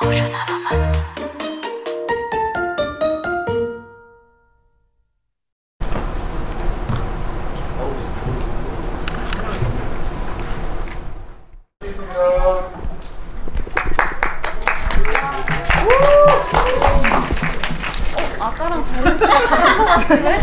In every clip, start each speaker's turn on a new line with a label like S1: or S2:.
S1: 아까랑 다른 것 같은데?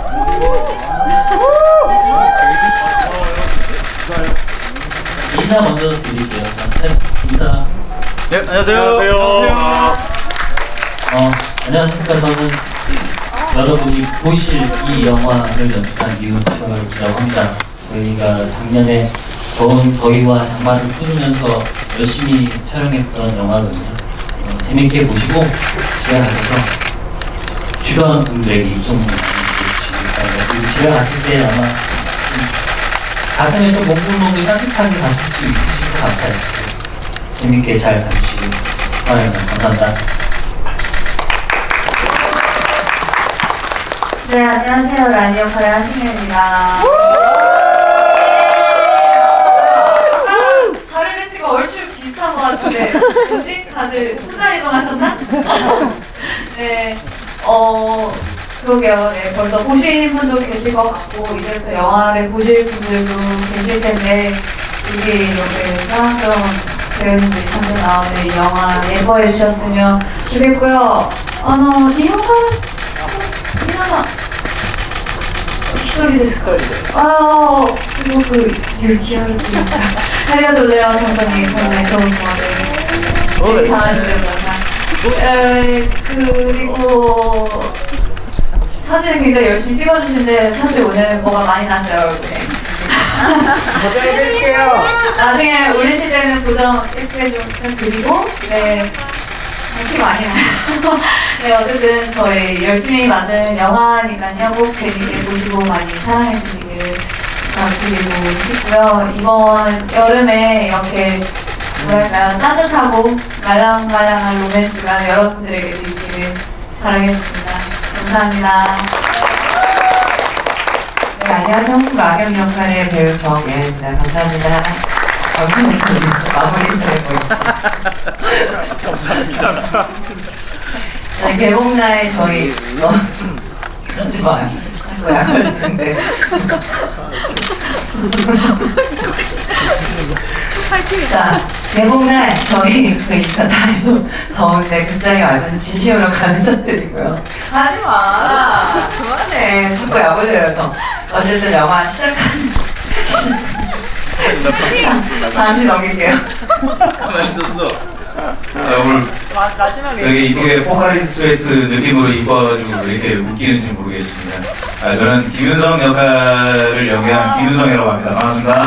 S2: 인사 먼저 드릴게요. 인사.
S3: 네, 안녕하세요. 안녕하세요.
S2: 안녕하십니까. 저는 여러분이 보실 이 영화를 연출한 이은철이라고 합니다. 저희가 작년에 더위와 장마를 뚫으면서 열심히 촬영했던 영화거든요. 재밌게 보시고 집에 가셔서 주변 분들에게 입소문 해주시니까 그리고 집에 갔을 때 아마 가슴에 좀 몽글몽글 따뜻하게 가실 수 있으실 것 같아요. 재밌게 잘 봐주시길 바랍니다. 감사합니다.
S1: 네, 안녕하세요. 라니 역할의 한승현입니다. 자리 배치가 얼추 비슷한 것 같은데 뭐지? 다들 순간 이동하셨나? 네, 그러게요. 네, 벌써 보신 분도 계실 것 같고 이제부터 영화를 보실 분들도 계실 텐데 이게 이렇게 사랑스러운 배우님들이 참여 나오는 이 영화 예뻐해 주셨으면 좋겠고요. 日本語皆さん一人ですか？すごく勇気あるというかありがとうございます。本当にこんなに遠くまで잘하시면 그리고 사진을 굉장히 열심히 찍어주시는데 사실 오늘 뭐가 많이 났어요 얼굴에.
S4: 보정해드릴게요.
S1: 나중에 올리실 때는 보정 예쁘게 좀 부탁드리고 네. 티 많이 나요. 네, 어쨌든 저희 열심히 만든 영화니까요. 꼭 재밌게 보시고 많이 사랑해 주시기를 부탁드리고 싶고요. 이번 여름에 이렇게 뭐랄까요, 따뜻하고 말랑말랑한 로맨스가 여러분들에게도 있기를 바라겠습니다. 감사합니다.
S4: 네, 안녕하세요. 마경 역할의 배우 정예입니다. 감사합니다. 마무리 인사해보겠습니다.
S3: 감사합니다.
S4: 네, 개봉날 저희 그러지 마요. 약 걸리는데. 자, 개봉날 저희 그 인사 다이도 더운데 극장에 와주셔서 진심으로 감사드리고요. 하지마. 그만해. 자꾸 약올려서. 어쨌든 영화 시작하는 잠시 넘길게요.
S5: 가만히 있었어. 오늘 되게 이쁘게 포카리스 스웨트 느낌으로 입어가지고 왜 이렇게 웃기는지 모르겠습니다. 저는 김윤성 역할을 연기한 김윤성이라고 합니다. 반갑습니다.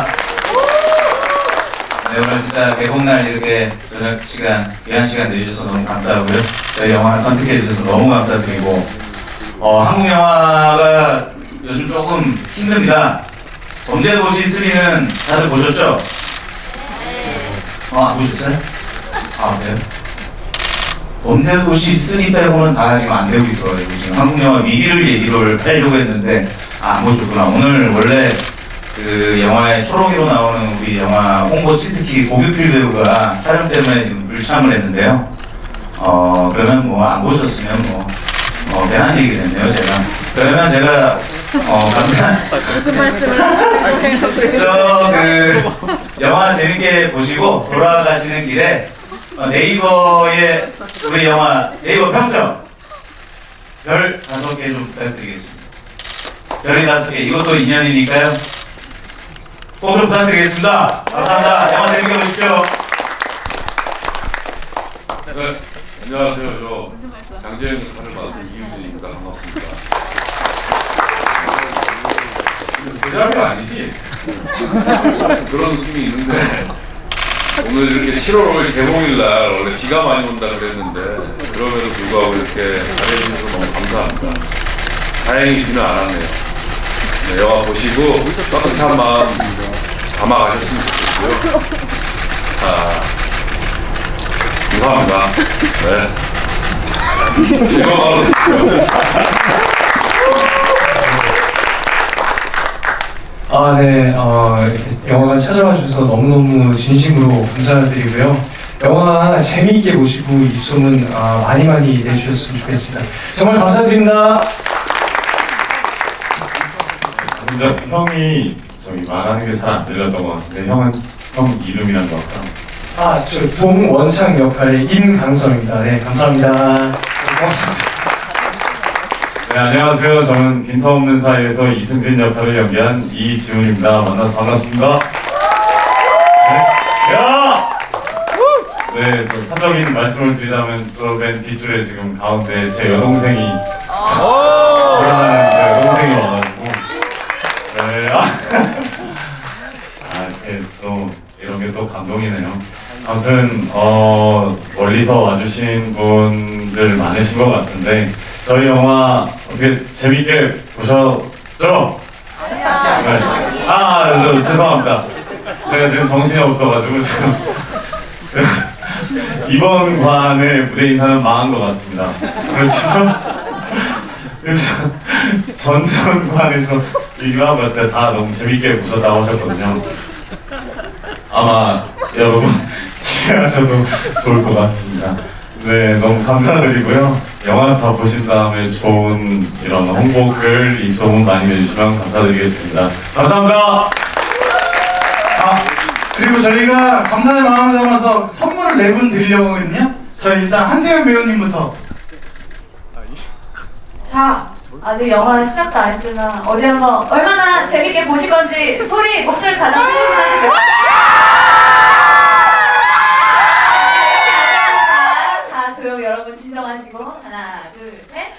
S5: 네, 오늘 진짜 개봉날 이렇게 저녁 시간, 귀한 시간 내주셔서 너무 감사하고요. 저희 영화 선택해 주셔서 너무 감사드리고 한국 영화가 요즘 조금 힘듭니다. 범죄도시 3는 다들 보셨죠? 안 보셨어요? 그래요? 범죄도시 3 빼고는 다 지금 안 되고 있어가지고 지금 한국 영화 위기를 얘기를 하려고 했는데 안 보셨구나. 오늘 원래 그 영화의 초록이로 나오는 우리 영화 홍보 치트키 고규필 배우가 촬영 때문에 지금 불참을 했는데요. 그러면 뭐 안 보셨으면 괜한 얘기 됐네요, 제가. 그러면 제가
S1: 무슨 말씀을 하시는
S5: 영화 재밌게 보시고 돌아가시는 길에 네이버에 우리 영화 네이버 평점 별 5개 좀 부탁드리겠습니다. 별이 5개. 이것도 인연이니까요. 꼭 좀 부탁드리겠습니다. 감사합니다. 영화 재밌게 보십시오.
S6: 네, 안녕하세요. 장재영 역할을 맡은 이유진입니다. 반갑습니다. 대단한 거 아니지? 그런 느낌이 있는데 오늘 이렇게 7월 5일 개봉일날 원래 비가 많이 온다 그랬는데 그럼에도 불구하고 이렇게 잘해주셔서 너무 감사합니다. 다행히 비는 안 왔네요. 네, 영화 보시고 따뜻한 마음 담아가셨으면 좋겠고요. 감사합니다. 네. 즐거운
S7: 네, 이렇게 영화관 찾아와 주셔서 너무너무 진심으로 감사드리고요. 영화 재미있게 보시고 입소문 많이 내주셨으면 좋겠습니다. 정말 감사드립니다.
S3: 형이 저기 말하는 게 잘 안 들렸던 것 같은데 형 이름이란 거 할까요?
S7: 저 동원창 역할의 임강섭입니다. 네, 감사합니다. 고맙습니다.
S3: 네, 안녕하세요. 저는 빈터없는 사이에서 이승진 역할을 연기한 이지훈입니다. 만나서 반갑습니다. 네, 야! 네, 또 사적인 말씀을 드리자면 또 맨 뒷줄에 지금 가운데 제 여동생이 돌아가는 제 여동생이 와가지고 네, 이렇게 또 이런 게 또 감동이네요. 아무튼 멀리서 와주신 분들 많으신 것 같은데 저희 영화 어떻게 재밌게 보셨죠? 네. 죄송합니다. 제가 지금 정신이 없어가지고 지금 이번 관의 무대 인사는 망한 것 같습니다. 그렇지만 전전관에서 얘기하고 봤을 때 다 너무 재밌게 보셨다고 하셨거든요. 아마 여러분 기대하셔도 좋을 것 같습니다. 네, 너무 감사드리고요. 영화 다 보신 다음에 좋은 이런 홍보글, 입소문 많이 내주시면 감사드리겠습니다. 감사합니다.
S8: 그리고 저희가 감사의 마음을 담아서 선물을 4분 드리려고 하거든요. 저희 일단 한세현 배우님부터.
S1: 자, 아직 영화 시작도 안 했지만 어디 한번 얼마나 재밌게 보실 건지 목소리 가장 크신 분한테 자, 조용 여러분 진정하시고 하나, 둘, 셋.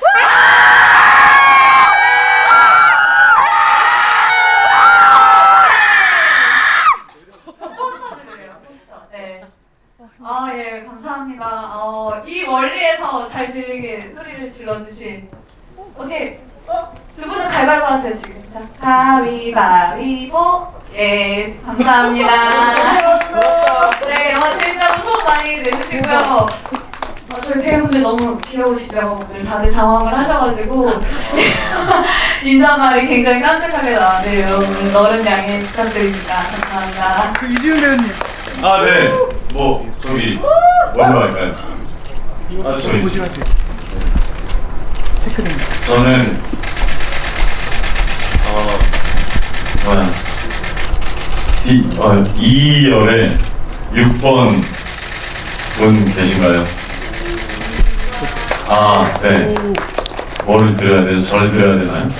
S1: 포스터 드려요, 포스터. 네. 예, 감사합니다. 이 멀리에서 잘 들리게 소리를 질러주신 어떻게 두 분은 가위바위보 하세요 지금. 자, 가위바위보. 예, 감사합니다. 네, 영화 재밌다고 소문 많이 내주시고요. 저희 배우분들 너무 귀여우시죠? 오늘 다들 당황을 하셔가지고 인사말이 굉장히 깜찍하게 나왔네요. 여러분 너른 양해 부탁드립니다. 감사합니다.
S8: 이지훈 배우님.
S3: 네. 저기 뭘로 할까요? 저기 저는 뭐야 2열에 6번 분 계신가요? 네. 뭐를 드려야 되죠? 저를 드려야 되나요?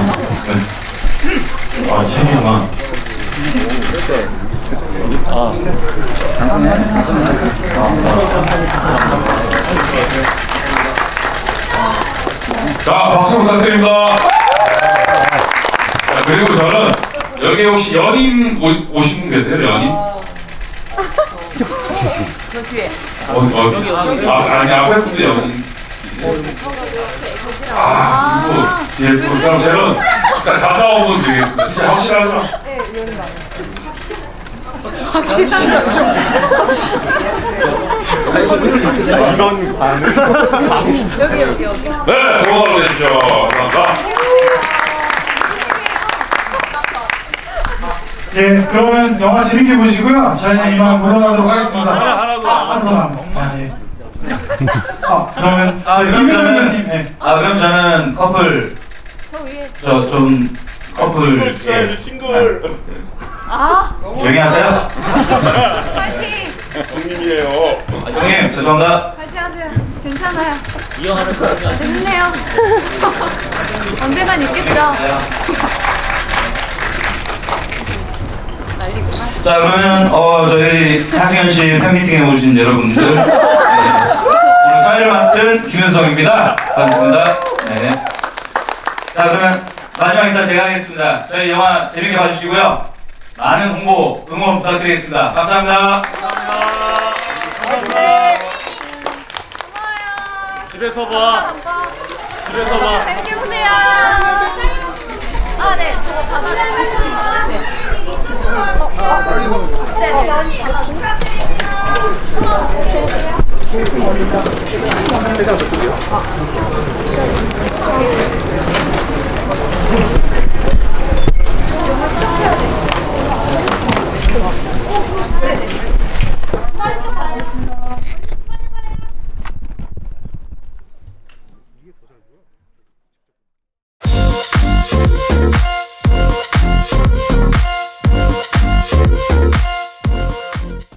S3: 네. 책이구나.
S6: 자, 박수 부탁드립니다. 그리고 저는 여기 혹시 연인 오신 분 계세요? 연인? 어디? 아니 앞에 분들 연인 있어요? 그리고 그럼 저는 가까운 분 드리겠습니다. 진짜 확실하죠? 네, 연인
S3: 이건 반응.
S6: 여기. 네, 좋아로 해주죠. 감사합니다.
S8: 예, 그러면 영화 재밌게 보시고요. 저희는 이만 물러나도록 하겠습니다. 한 사람. 예. 그러면
S5: 그럼 그럼 저는 커플. 좀 커플. 예.
S3: 싱글.
S5: 조용히 하세요.
S1: 파이팅!
S3: 형님이에요.
S5: 형님 죄송합니다.
S1: 파이팅 하세요. 괜찮아요.
S2: 이 영화는 그러면
S1: 재밌네요. 언제간 있겠죠.
S5: 자 그러면 저희 하승현 씨 팬미팅에 오신 여러분들 오늘 사회를 맡은 김윤성입니다. 반갑습니다. 네. 자 그러면 마지막 인사 제가 하겠습니다. 저희 영화 재밌게 봐주시고요. 많은 홍보 응원 부탁드리겠습니다. 감사합니다.
S3: 집에서 봐. 집에서 봐.
S1: 재밌게 보세요. 네. 저거 받아주세요. 네.
S9: 네.